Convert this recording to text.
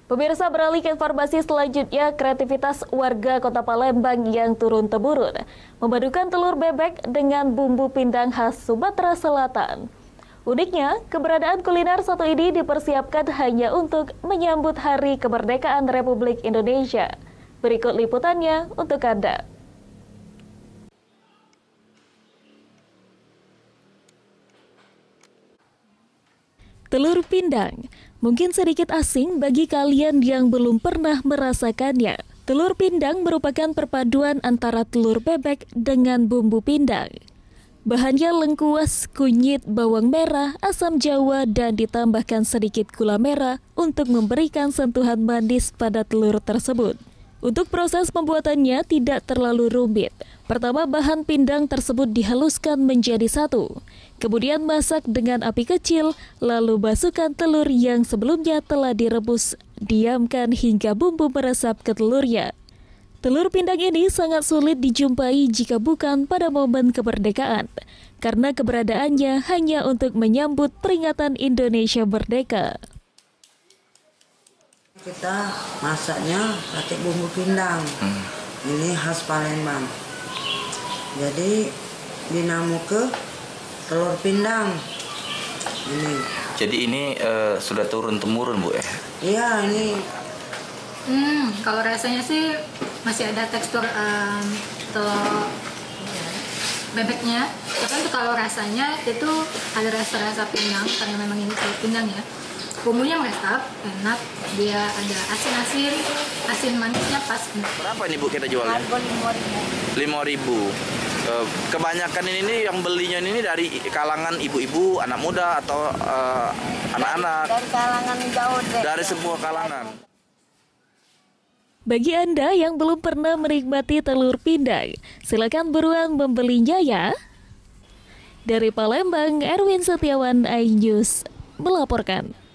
Pemirsa, beralih ke informasi selanjutnya, kreativitas warga Kota Palembang yang turun-temurun memadukan telur bebek dengan bumbu pindang khas Sumatera Selatan. Uniknya, keberadaan kuliner satu ini dipersiapkan hanya untuk menyambut Hari Kemerdekaan Republik Indonesia. Berikut liputannya untuk Anda. Telur pindang mungkin sedikit asing bagi kalian yang belum pernah merasakannya. Telur pindang merupakan perpaduan antara telur bebek dengan bumbu pindang. Bahannya lengkuas, kunyit, bawang merah, asam jawa, dan ditambahkan sedikit gula merah untuk memberikan sentuhan manis pada telur tersebut. Untuk proses pembuatannya tidak terlalu rumit. Pertama, bahan pindang tersebut dihaluskan menjadi satu. Kemudian masak dengan api kecil, lalu masukkan telur yang sebelumnya telah direbus. Diamkan hingga bumbu meresap ke telurnya. Telur pindang ini sangat sulit dijumpai jika bukan pada momen kemerdekaan, karena keberadaannya hanya untuk menyambut peringatan Indonesia Merdeka. Kita masaknya pakai bumbu pindang. Ini khas Palembang. Jadi dinamuke telur pindang. Ini. Jadi ini sudah turun-temurun, Bu ya? Iya, ini. Kalau rasanya sih masih ada tekstur telur bebeknya. Tapi kalau rasanya itu ada rasa-rasa pindang karena memang ini telur pindang ya. Bumbunya meresap, enak, dia ada asin manisnya pas. Berapa ini Bu kita jualnya? Harga 5.000. 5.000. Kebanyakan ini yang belinya ini dari kalangan ibu-ibu, anak muda atau anak-anak? Dari kalangan jauh deh. Dari semua kalangan. Bagi Anda yang belum pernah menikmati telur pindang, silakan buruan membelinya ya. Dari Palembang, Erwin Setiawan, iNews melaporkan.